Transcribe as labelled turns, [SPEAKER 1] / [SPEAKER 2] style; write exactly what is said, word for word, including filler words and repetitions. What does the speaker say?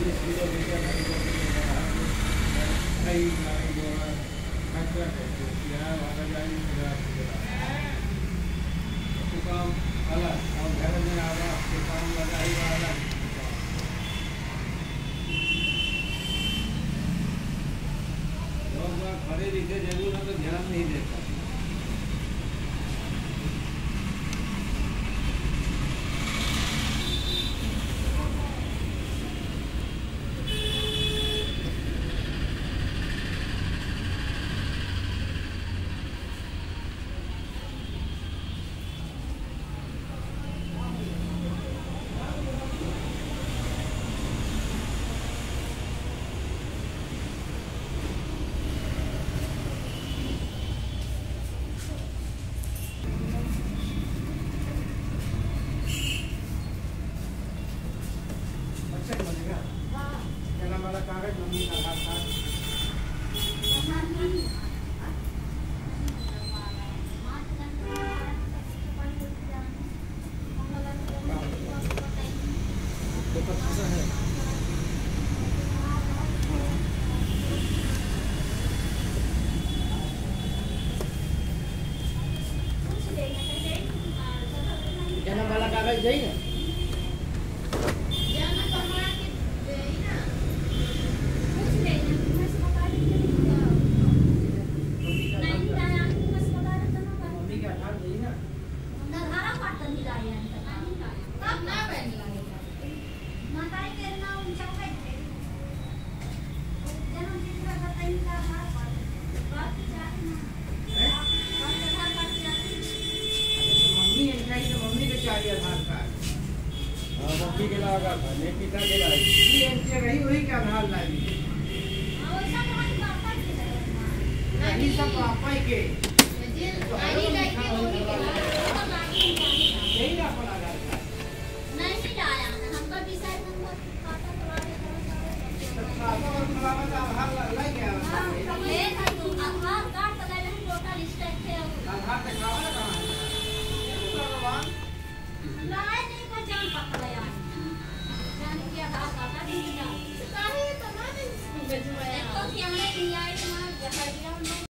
[SPEAKER 1] काम अलग और घर में आवा के काम लगाई वाला लोग खड़े दिखे जरूर ना तो ध्यान नहीं देता। कागज मम्मी का हाथ था जन्म वाला कागज चाहिए आधार कार्ड मम्मी के लगा था मेरे पिता के लगा रही वही के आधार लागी नहीं सब पापा के यही ना अपन आधार कार्ड नहीं लाया हमको डिसाइड नंबर खाता करवा के खाता और खुलावा का आधार लग गया ले तू आधार कार्ड तो ले टोटल लिस्ट है आधार दिखावा ना कहां लाए नहीं का जान पकड़ा यार जान के आधार कार्ड नहीं ना काहे तो ना नहीं तो क्या नहीं आई तुम्हारा